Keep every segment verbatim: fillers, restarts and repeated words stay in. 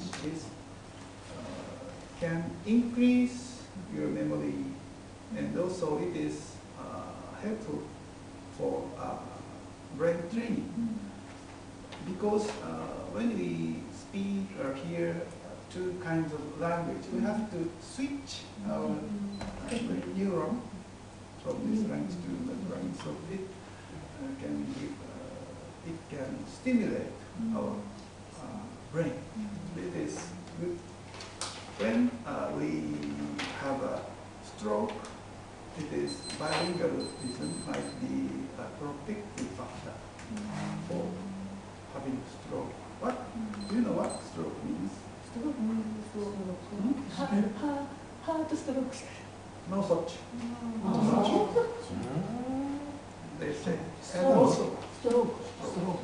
is uh, can increase your memory, and also it is uh, helpful for uh, brain training. Because uh, when we speak or hear two kinds of language, we have to switch our uh, neuron from this language to that language, so it uh, can give, uh, it can stimulate our uh, brain. It is good. When uh, we have a stroke, it is bilingualism might be a protective factor for having stroke. What? Do you know what stroke means? Stroke means heart, heart stroke. No such. No such. They say. And also, stroke. Stroke.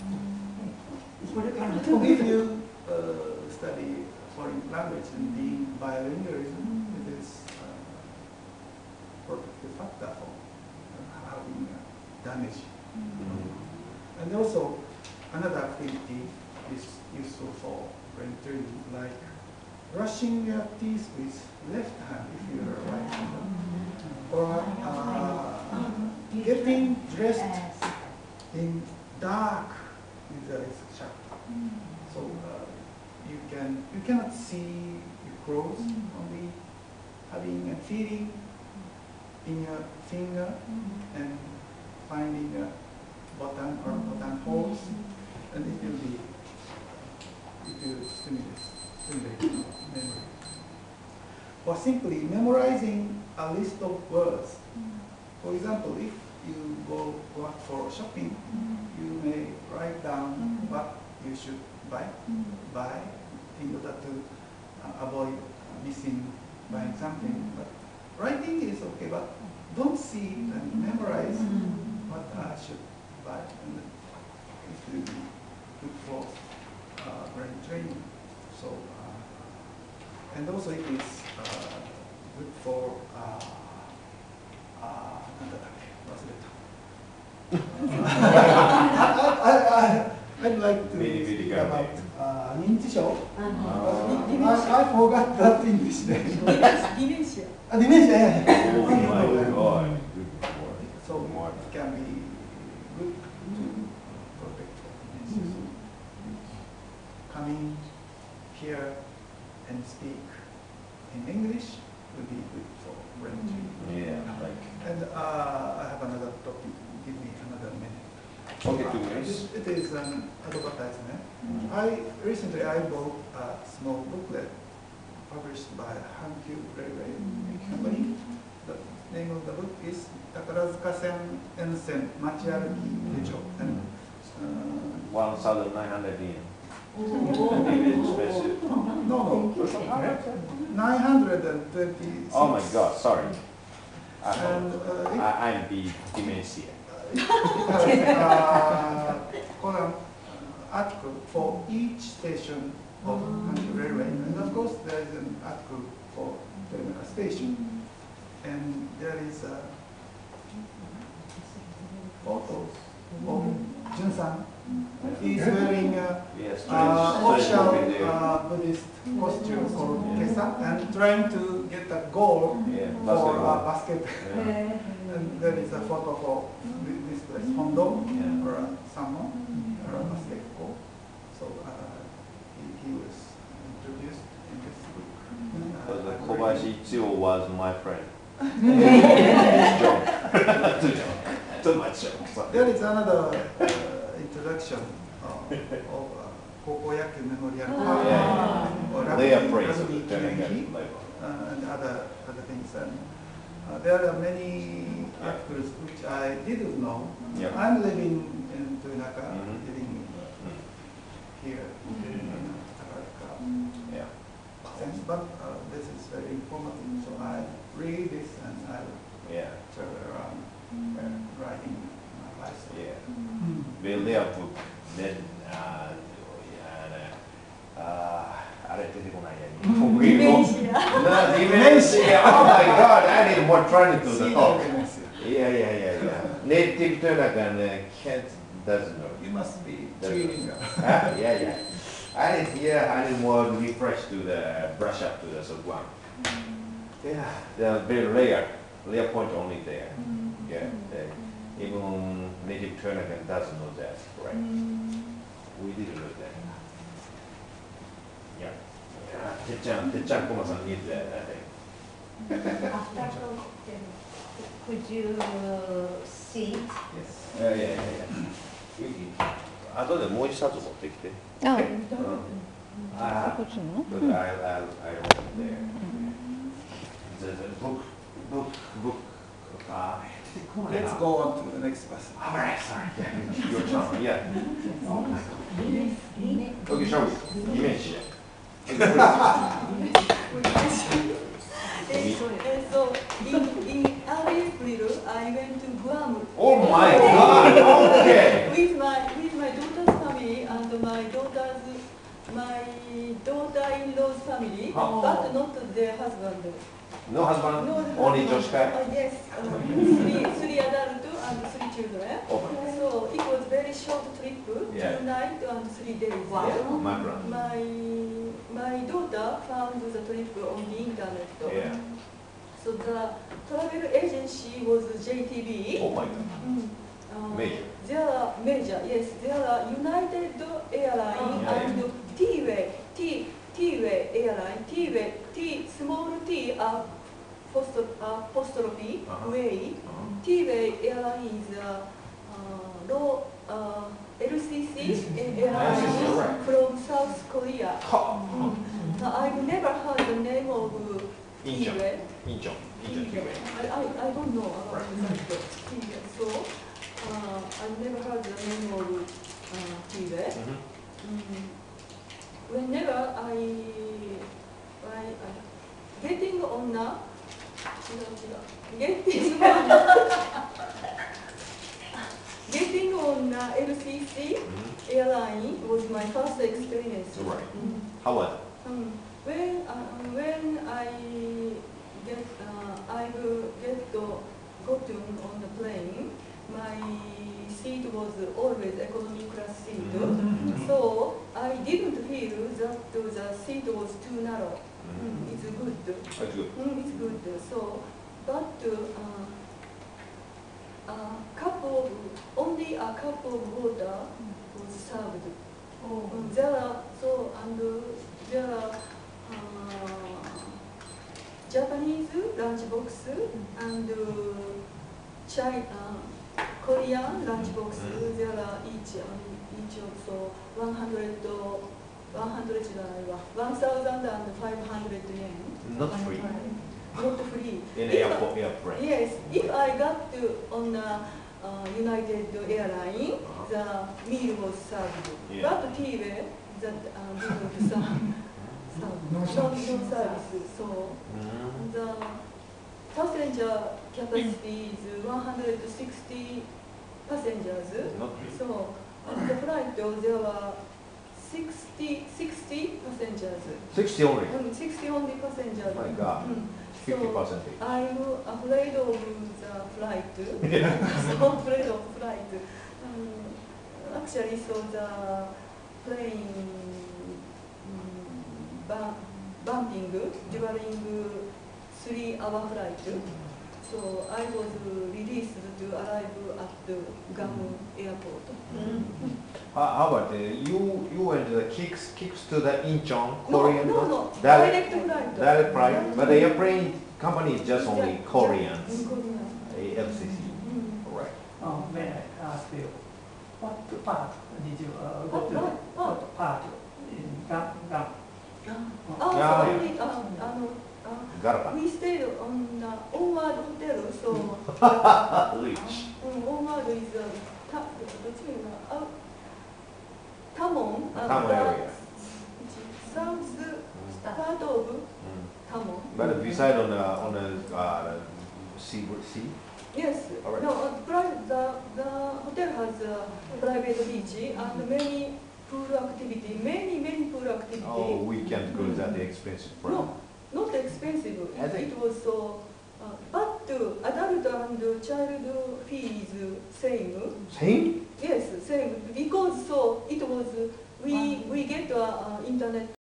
if you uh, study foreign language and being bilingualism, it is uh, protective factor for uh, having uh, damage. Mm-hmm. And also, another activity is useful for brain training, like brushing your teeth with left hand if you are right hander, or uh, getting dressed in dark with the light. So uh, you can you cannot see your clothes, only having a feeling in your finger and finding a button or button holes, and it will be it will stimulate stimulate memory. Or simply memorizing a list of words. For example, if you go out for shopping, you may write down what you should buy, buy in order to uh, avoid missing buying something. But writing is okay, but don't see it and memorize what I should buy. And it will be good for uh, brain training. So, uh, and also it is uh, good for uh, uh, I, I, I, I'd like to speak about uh, 認知症. I, I forgot that English name. Dementia. Uh, dementia, yeah. Oh my God. So it can be good to protect dementia. Coming here and speak in English would be good for brain training. Yeah, like. And uh, I have another topic. Give me another minute. Okay, two minutes. It, it is an advertisement. Mm-hmm. I recently I bought a small booklet published by Hankyu Railway Company. The name of the book is Takarazuka-sen Ensen Machiaruki Techo. And uh, one thousand nine hundred yen. Maybe expensive. No, no. nine hundred twenty-six. Oh my God! Sorry. I And uh, it, I, I'm the dementia. it has uh, column article for each station of Hankyu Railway, and of course there is an article for the station, and there is a photos of Jun-san. He is wearing a Yes, uh, strange- strange official video. uh, Buddhist costume called Kesa, and trying to get a goal Yeah, for basketball. uh, basket. Yeah. And there is a photo for thi- this place, Hondo, Yeah. or a Samo, or a basketball. So uh, he, he was introduced in this book. Because Uh, uh, I Kobayashi really- Ichiro was my friend. It's joke. Too joke. Too much joke. There is another uh, introduction uh, of uh, Koko Yaku Memorial Park, Ah. or They are Rugby- praised Rugby with turning Kenki, level. uh, and other other things. And uh, there are many articles which I didn't know. Yeah. I'm living in Toyonaka, Mhm. living Mm. here in Takaraka. Yeah. And, but uh, this is very informative, so I read this and I Yeah. travel around uh, riding my bicycle. Yeah. Well, their book. Then, uh, yeah, uh, あれ出てこないや。 デメンシア。 No, dementia. Oh my God! I need more training to the See talk. the dementia. Yeah, yeah, yeah, yeah. Native Toyonaka and uh, can't doesn't know. You must be That's treating Ah, yeah, yeah. I need, yeah, I need more refresh to the brush up to the Guam. Yeah, they're very rare, rare point only there. Yeah, they, even native tournament doesn't know that, right? We didn't know that. Yeah. Tetchan, Tetchan Kuma-san needs that, I think. After could you see? Yes. Yeah, yeah, yeah, yeah. 後でもう一冊持ってきて。 あ、 あこっちの But I, I, I went there. The, the book, book, book. Uh, Let's go on to the next person. All right, sorry. Yeah, your turn. Yeah. Okay, shall we? Image. And so in, in early April, I went to Guam. Oh my God! Okay. With my with my daughter's family and my daughter's my daughter-in-law's family, Oh. but not their husband. No husband, No only husband. Josh Kai. Uh, yes, uh, three three adults and three children. Okay. So it was very short trip, Yeah. two nights and three days. Yeah, my brother. My my daughter found the trip on the internet. Yeah. So the travel agency was J T B. Oh my God. Mm. Uh, Major. There are major, yes. There are United Airlines Yeah. and T-Way, T T-Way Airline, T-Way, T small T uh, post uh, apostrophe Uh-huh. way. Uh-huh. T-Way Airline is uh, uh, low uh, L C C Yes, yes, you're right. airline from South Korea. Ha. Mm. Now, I've never heard the name of uh, Incheon. T-Way. Incheon. Incheon T-Way. T-Way. I, I, I don't know about Right. that T-Way. So uh, I've never heard the name of uh, T-Way. Mhm. Mm. Whenever I, I, I getting on a getting on getting on a L C C Mhm. airline was my first experience. Right. Mm. How was it? Um, when uh, when I get uh, I will get to gotten on the plane, my seat was always economy class seat. Mhm. So I didn't feel that the seat was too narrow. Mhm. Mm, it's good. That's good. Mm, it's good. So, but uh, a cup of only a cup of water was served. Mm, there are so and uh, there are uh, Japanese lunch box and uh, China Korean lunch box. Mm. There are each um, each also one hundred one hundred one thousand and five hundred yen. Not free. Not free. In If- airport, airplane. Yes, if I got to on a uh, United Airline, Uh-huh. the meal was served. Yeah. But T-Way that uh, didn't serve. serve. No no, service. no service. So Mhm. the passenger capacity is one hundred sixty passengers. Not free. So on the flight there were sixty, sixty passengers. Sixty only. Um, sixty only passengers. My God. Mm. Fifty So, percentage. I'm afraid of the flight. Yeah. So afraid of flight. Um, actually, so the plane um, bump, bumping during three-hour flight. So I was released to arrive at the Guam airport. How, how about uh, you? You went the kicks, kicks to the Incheon, No, Korean. no, no. Direct, Direct flight. direct flight. But the airplane company is just only Yeah, Koreans. in Korea. A L C C. Mm. Right. Uh, when I asked you, what part did you uh, go What to? part? What part in Gam? Gam? Ah, Yeah, so yeah. only, uh, ano, uh, Garpa. we stayed on the Onward Hotel, so Rich. um, Onward is uh, ta, どっちがいいな、あ、タモン、あ、 Tamon area. South part of Mm. Tamon. But beside on the on the uh, sea, sea. Yes, All right. no, uh, pri- the, the hotel has a private beach and many pool activity, many, many pool activity. Oh, we can't go to that expensive. No, not expensive. I It, think- it was so, uh, but uh, adult and child fee is same. Same? Yes, same. Because so it was we we get uh, uh, internet